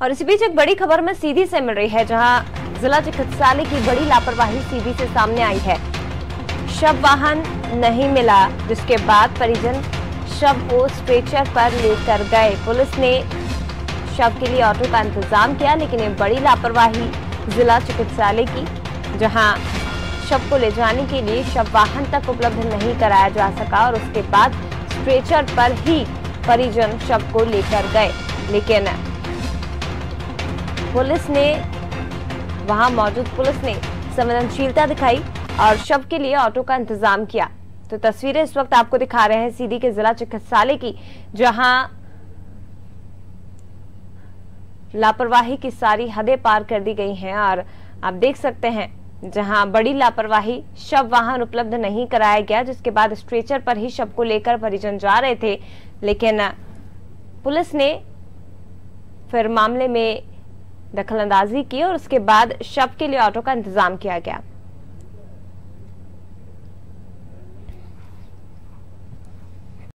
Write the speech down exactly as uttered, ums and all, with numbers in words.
और इसी बीच एक बड़ी खबर में सीधी से मिल रही है, जहां जिला चिकित्सालय की बड़ी लापरवाही सीधी से सामने आई है। शव वाहन नहीं मिला, जिसके बाद परिजन शव को स्ट्रेचर पर लेकर गए। पुलिस ने शव के लिए ऑटो का इंतजाम किया, लेकिन ये बड़ी लापरवाही जिला चिकित्सालय की, जहां शव को ले जाने के लिए शव वाहन तक उपलब्ध नहीं कराया जा सका और उसके बाद स्ट्रेचर पर ही परिजन शव को लेकर गए। लेकिन पुलिस ने वहां मौजूद पुलिस ने संवेदनशीलता दिखाई और शव के लिए ऑटो का इंतजाम किया। तो तस्वीरें इस वक्त आपको दिखा रहे हैं सीधी के जिला चिकित्सालय की, जहां लापरवाही की सारी हदें पार कर दी गई हैं और आप देख सकते हैं जहां बड़ी लापरवाही, शव वाहन उपलब्ध नहीं कराया गया, जिसके बाद स्ट्रेचर पर ही शव को लेकर परिजन जा रहे थे। लेकिन पुलिस ने फिर मामले में दखलंदाजी की और उसके बाद शव के लिए ऑटो का इंतजाम किया गया।